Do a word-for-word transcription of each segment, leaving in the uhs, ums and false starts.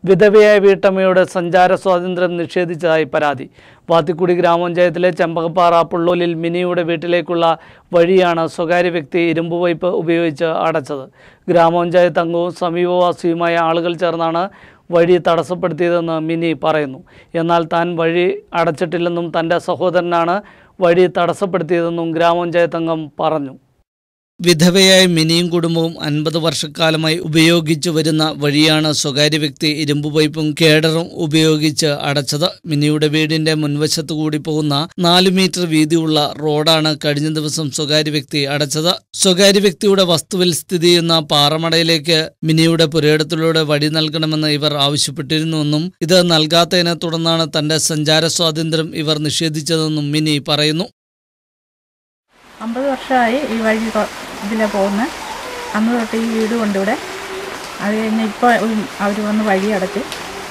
വിധവയായ വീട്ടമ്മയുടെ സഞ്ചാര സ്വാതന്ത്ര്യം നിഷേധിച്ചതായി പരാതി. വാത്തിക്കുടി ഗ്രാമപഞ്ചായത്തിലെ ചെമ്പകപ്പാറ പുള്ളോലിൽ മിനിയുടെ വീട്ടിലേക്കുള്ള വഴിയാണ് സ്വകാര്യ വ്യക്തി ഇരുമ്പ് പൈപ്പ് ഉപയോഗിച്ച് അടച്ചത്. ഗ്രാമപഞ്ചായത്ത് അംഗവും സമീപവാസിയുമായ ആളുകൾ ചേർന്നാണ് വഴി തടസ്സപ്പെടുത്തിയതെന്ന് മിനി പറയുന്നു. എന്നാൽ താൻ വഴി അടച്ചിട്ടില്ലെന്നും തൻ്റെ സഹോദരനാണ് വഴി തടസ്സപ്പെടുത്തിയതെന്നും ഗ്രാമപഞ്ചായത്ത് അംഗം പറഞ്ഞു. വിധവയായ മിനിയും കുടുംബവും അൻപത് വർഷക്കാലമായി ഉപയോഗിച്ചു വരുന്ന വഴിയാണ് സ്വകാര്യ വ്യക്തി ഇരുമ്പ് പൈപ്പും കേഡറും ഉപയോഗിച്ച് അടച്ചത്. മിനിയുടെ വീടിന്റെ മുൻവശത്തു കൂടി പോകുന്ന നാലു മീറ്റർ വീതിയുള്ള റോഡാണ് കഴിഞ്ഞ ദിവസം സ്വകാര്യ വ്യക്തി അടച്ചത്. സ്വകാര്യ വ്യക്തിയുടെ വസ്തുവിൽ സ്ഥിതി ചെയ്യുന്ന പാറമടയിലേക്ക് മിനിയുടെ പുരയിടത്തിലൂടെ വഴി നൽകണമെന്ന് ഇവർ ആവശ്യപ്പെട്ടിരുന്നുവെന്നും ഇത് നൽകാത്തതിനെ തുടർന്നാണ് തന്റെ സഞ്ചാര സ്വാതന്ത്ര്യം ഇവർ നിഷേധിച്ചതെന്നും മിനി പറയുന്നു. അമ്പത് വർഷമായി ഈ വഴി ഇതിലെ പോകുന്ന അന്ന് തൊട്ട് ഈ വീട് കൊണ്ടിവിടെ അത് കഴിഞ്ഞ് ഇപ്പോൾ അവർ വന്ന് വഴി അടച്ച്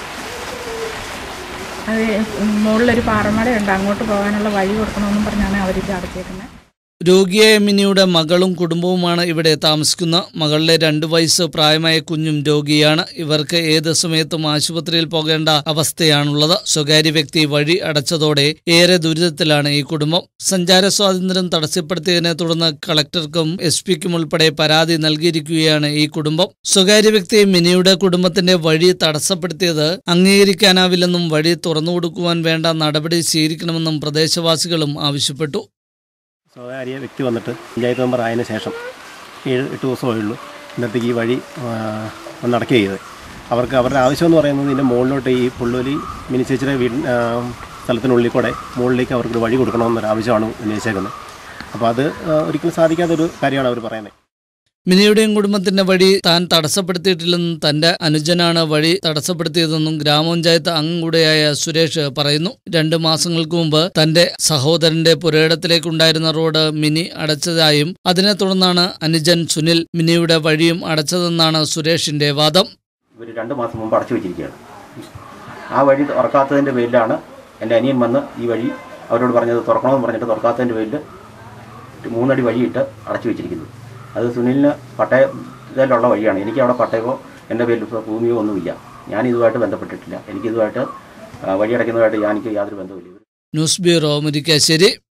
അത് മുകളിലൊരു പാറമടയുണ്ട്, അങ്ങോട്ട് പോകാനുള്ള വഴി കൊടുക്കണമെന്നും പറഞ്ഞാണ് അവരിത് അടച്ചേക്കുന്നത്. രോഗിയായ മിനിയുടെ മകളും കുടുംബവുമാണ് ഇവിടെ താമസിക്കുന്നത്. മകളുടെ രണ്ടു വയസ്സ് പ്രായമായ കുഞ്ഞും രോഗിയാണ്. ഇവർക്ക് ഏത് സമയത്തും ആശുപത്രിയിൽ പോകേണ്ട അവസ്ഥയാണുള്ളത്. സ്വകാര്യ വ്യക്തി വഴി അടച്ചതോടെ ഏറെ ദുരിതത്തിലാണ് ഈ കുടുംബം. സഞ്ചാര സ്വാതന്ത്ര്യം തടസ്സപ്പെടുത്തിയതിനെ തുടർന്ന് കളക്ടർക്കും എസ് പിക്കും ഉൾപ്പെടെ പരാതി നൽകിയിരിക്കുകയാണ് ഈ കുടുംബം. സ്വകാര്യ വ്യക്തി മിനിയുടെ കുടുംബത്തിന്റെ വഴി തടസ്സപ്പെടുത്തിയത് അംഗീകരിക്കാനാവില്ലെന്നും വഴി തുറന്നുകൊടുക്കുവാൻ വേണ്ട നടപടി സ്വീകരിക്കണമെന്നും പ്രദേശവാസികളും ആവശ്യപ്പെട്ടു. സ്വകാര്യ വ്യക്തി വന്നിട്ട് പഞ്ചായത്ത് മെമ്പർ ആയതിനു ശേഷം ഏഴ് എട്ട് ദിവസമേ ഉള്ളൂ ഇന്നത്തേക്ക് ഈ വഴി ഒന്ന് അടയ്ക്കുക ചെയ്തത്. അവർക്ക് അവരുടെ ആവശ്യമെന്ന് പറയുന്നത് ഇതിൻ്റെ മുകളിലോട്ട് ഈ പുള്ളോലി മിനി ചേച്ചിയുടെ വീട് സ്ഥലത്തിനുള്ളിൽ കൂടെ മുകളിലേക്ക് അവർക്കൊരു വഴി കൊടുക്കണമെന്നൊരു ആവശ്യമാണ് ഉന്നയിച്ചേക്കുന്നത്. അപ്പോൾ അത് ഒരിക്കലും സാധിക്കാത്തൊരു കാര്യമാണ് അവർ പറയുന്നത്. മിനിയുടെയും കുടുംബത്തിന്റെ വഴി താൻ തടസ്സപ്പെടുത്തിയിട്ടില്ലെന്നും തന്റെ അനുജനാണ് വഴി തടസ്സപ്പെടുത്തിയതെന്നും ഗ്രാമപഞ്ചായത്ത് അംഗം കൂടെയായ സുരേഷ് പറയുന്നു. രണ്ടു മാസങ്ങൾക്ക് മുമ്പ് തന്റെ സഹോദരന്റെ പുരയിടത്തിലേക്കുണ്ടായിരുന്ന റോഡ് മിനി അടച്ചതായും അതിനെ തുടർന്നാണ് അനുജൻ സുനിൽ മിനിയുടെ വഴിയും അടച്ചതെന്നാണ് സുരേഷിന്റെ വാദം. ഇവർ രണ്ട് മാസം മുമ്പ് അടച്ചു വെച്ചിരിക്കുകയാണ്. ആ വഴി തുറക്കാത്തതിന്റെ പേരിലാണ് എൻ്റെ അനിയൻ വന്ന് ഈ വഴി അവരോട് പറഞ്ഞത് തുറക്കണമെന്ന് പറഞ്ഞിട്ട് തുറക്കാത്തതിന്റെ പേരിൽ മൂന്നടി വഴിയിട്ട് അടച്ചു വെച്ചിരിക്കുന്നത്. അത് സുനിലിന് പട്ടയത്തിലുള്ള വഴിയാണ്. എനിക്ക് അവിടെ പട്ടയമോ എൻ്റെ പേരിൽ ഭൂമിയോ ഒന്നുമില്ല. ഞാൻ ഇതുമായിട്ട് ബന്ധപ്പെട്ടിട്ടില്ല. എനിക്കിതുമായിട്ട് വഴിയടയ്ക്കുന്നതുമായിട്ട് എനിക്ക് യാതൊരു ബന്ധവുമില്ല. News bureau Murickassery.